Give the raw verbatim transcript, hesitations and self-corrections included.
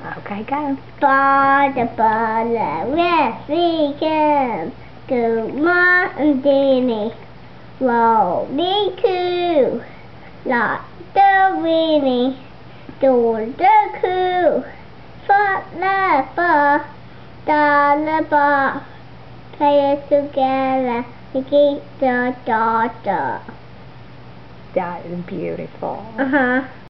Okay, go. Bada bada, yes we can. Good morning, rolling coo, like the winnie, do the coo, forever, the bar, play it together, to keep the daughter. That is beautiful. Uh huh.